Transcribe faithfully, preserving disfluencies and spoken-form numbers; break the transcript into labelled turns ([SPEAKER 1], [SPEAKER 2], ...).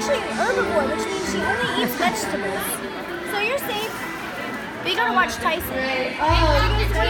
[SPEAKER 1] actually an herbivore, which means she only eats vegetables. So you're safe. We gotta watch Tyson. Oh,